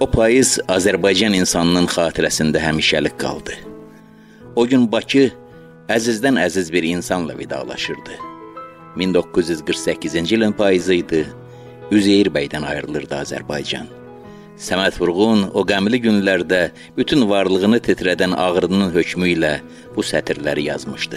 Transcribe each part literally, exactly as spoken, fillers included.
O payız Azərbaycan insanının xatirəsində həmişəlik qaldı. O gün Bakı əzizdən əziz bir insanla vidalaşırdı. min doqquz yüz qırx səkkizinci ilin payızı idi. Üzeyir bəydən ayrılırdı Azərbaycan. Səməd Vurğun o qəmli günlərdə bütün varlığını titrədən ağrının hökmü ilə bu sətirləri yazmışdı.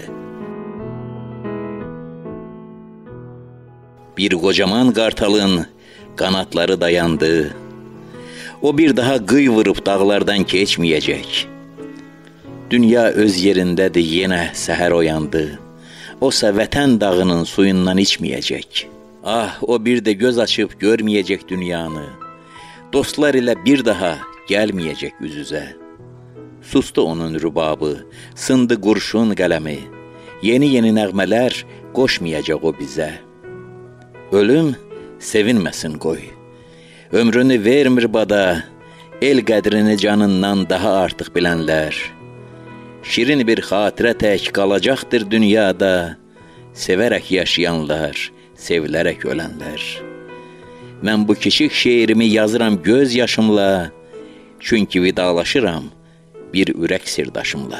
Bir qocaman qartalın qanatları dayandı. O bir daha qıy vurub dağlardan keçməyəcək. Dünya öz yerindədir, yenə səhər oyandı. Osa vətən dağının suyundan içməyəcək. Ah, o bir də göz açıb görməyəcək dünyanı. Dostlar ilə bir daha gəlməyəcək üz-üzə. Sustu onun rübabı, sındı qurşun qələmi. Yeni-yeni nəğmələr qoşmayacaq o bizə. Ölüm sevinməsin qoy. Ömrünü vermir bada, el qədrini canından daha artıq bilənlər. Şirin bir xatirə tək qalacaqdır dünyada, sevərək yaşayanlar, sevilərək ölənlər. Mən bu kiçik şeirimi yazıram göz yaşımla, çünki vidalaşıram bir ürək sirdaşımla.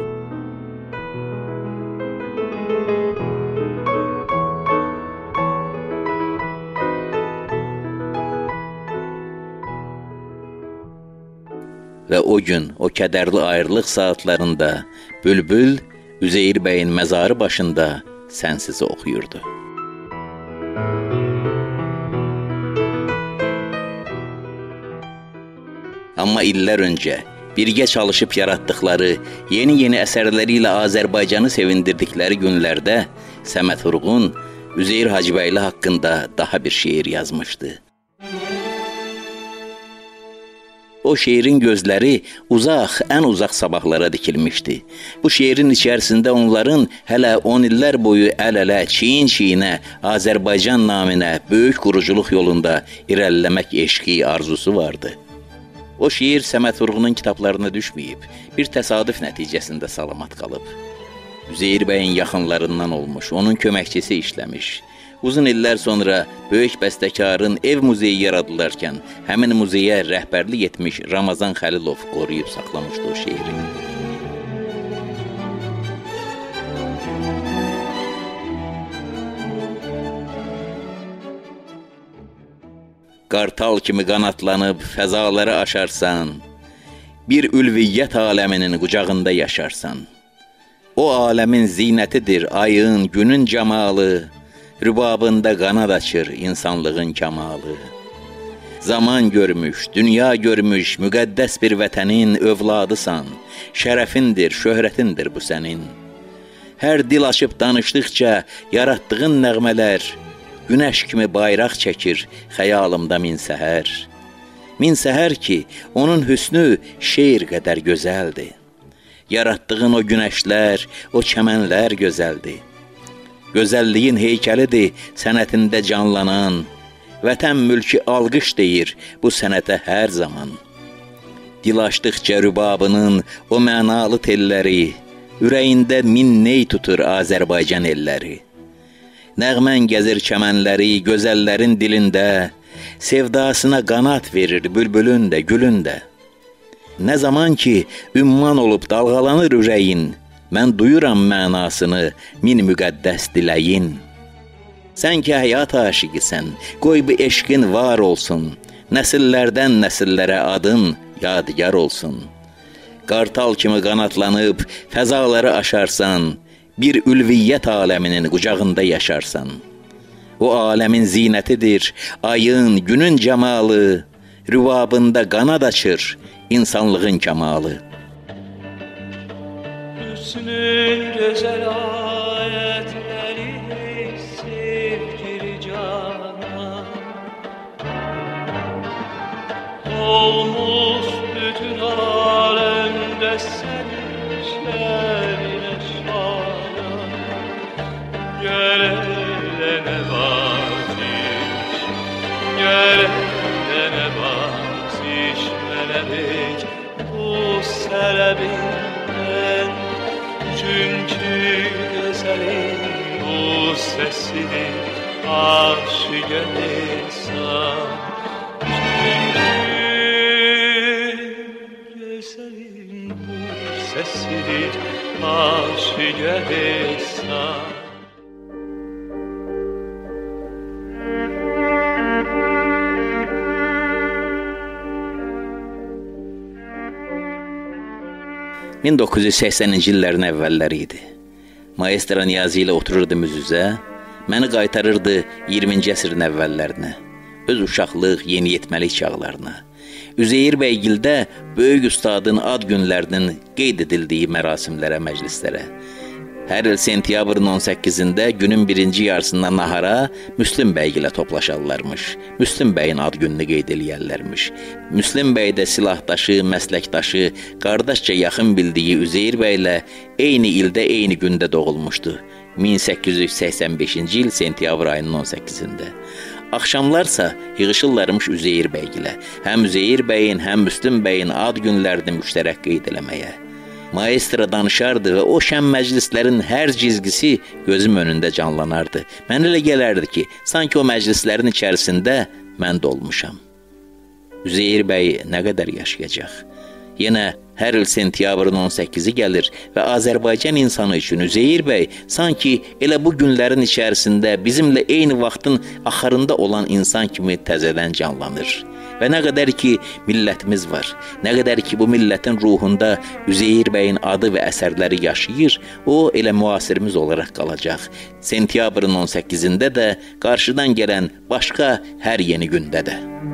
Və o gün, o kədərli ayrılıq saatlarında bülbül Üzeyir bəyin məzarı başında sənsizi oxuyurdu. Amma illər öncə birgə çalışıb yaratdıqları, yeni-yeni əsərləri ilə Azərbaycanı sevindirdikləri günlərdə Səməd Vurğun Üzeyir Hacıbəyli haqqında daha bir şeir yazmışdı. O şeirin gözləri uzaq, ən uzaq sabahlara dikilmişdi. Bu şeirin içərisində onların hələ on illər boyu əl-ələ, çiyin-çiyinə, Azərbaycan naminə böyük quruculuq yolunda irəliləmək eşqi, arzusu vardı. O şiir Səməd Vurğunun kitablarına düşməyib, bir təsadüf nəticəsində salamat qalıb. Üzeyir bəyin yaxınlarından olmuş, onun köməkçisi işləmiş. Uzun illər sonra böyük bəstəkarın ev muzeyi yaradılarkən, həmin muzeyə rəhbərlik etmiş Ramazan Xəlilov qoruyub saxlamışdı o şeiri. Qartal kimi qanatlanıb fəzaları aşarsan, bir ülviyyət aləminin qucağında yaşarsan. O aləmin zinətidir ayın, günün cəmalı, rübabında qanad açır insanlığın kamalı. Zaman görmüş, dünya görmüş, müqəddəs bir vətənin övladısan, şərəfindir, şöhrətindir bu sənin. Hər dil açıb danışdıqca yaratdığın nəğmələr, günəş kimi bayraq çəkir xəyalımda min səhər. Min səhər ki, onun hüsnü şeir qədər gözəldir. Yaratdığın o günəşlər, o çəmənlər gözəldir. Gözəlliyin heykəlidir sənətində canlanan, vətən mülki alqış deyir bu sənətə hər zaman. Dil açdıqca rübabının o mənalı telləri, ürəyində min ney tutur Azərbaycan elləri. Nəğmən gəzir çəmənləri gözəllərin dilində, sevdasına qanat verir bülbülün də, gülün də. Nə zaman ki, ümman olub dalğalanır ürəyin, mən duyuram mənasını min müqəddəs diləyin. Sən ki, həyat aşiqisən, qoy bu eşqin var olsun, nəsillərdən nəsillərə adın yadigar olsun. Qartal kimi qanatlanıb fəzaları aşarsan, bir ülviyyət aləminin qucağında yaşarsan. O aləmin zinətidir ayın, günün cəmalı, rübabında qanad açır insanlığın kamalı. Hüsnün gözəl ayətləri sevgili cana, olmuş bütün aləmdə səninlə şana. Gəl elə nəvaziş, gəl elə nəvaziş mələrik bu sələbindən. Çünkü güzelim bu sesini aşık insan. Çünkü sesidir aşiqə etsən. min doqquz yüz səksəninci illərin əvvəlləri idi. Maestro Niyazi ilə otururdum üz-üzə, məni qaytarırdı iyirminci əsrin əvvəllərinə, öz uşaqlıq, yeniyetməlik çağlarına. Üzeyir bəygildə böyük ustadın ad günlərinin qeyd edildiyi mərasimlərə, məclislərə. Hər il sentyabrın on səkkizində günün birinci yarısından nahara Müslüm bəy ilə toplaşarlarmış. Müslüm bəyin ad gününü qeyd eləyərlərmiş. Müslüm bəy də silahdaşı, məsləkdaşı, qardaşca yaxın bildiyi Üzeyir bəylə eyni ildə, eyni gündə doğulmuşdu. min səkkiz yüz səksən beşinci il sentyabr ayının on səkkizində. Axşamlarsa yığışırlarmış Üzeyir bəygilə. Həm Üzeyir bəyin, həm Müslüm bəyin ad günlərini müştərək qeyd eləməyə. Maestro danışardı və o şən məclislərin hər cizgisi gözüm önündə canlanardı. Mən elə gələrdi ki, sanki o məclislərin içərisində mən də olmuşam. Üzeyir bəy nə qədər yaşayacaq? Yenə hər il sentyabrın on səkkizi gəlir və Azərbaycan insanı üçün Üzeyir bəy sanki elə bu günlərin içərisində bizimlə eyni vaxtın axarında olan insan kimi təzədən canlanır. Və nə qədər ki millətimiz var, nə qədər ki bu millətin ruhunda Üzeyir bəyin adı və əsərləri yaşayır, o elə müasirimiz olaraq qalacaq. Sentyabrın on səkkizində də, qarşıdan gələn başqa hər yeni gündə də.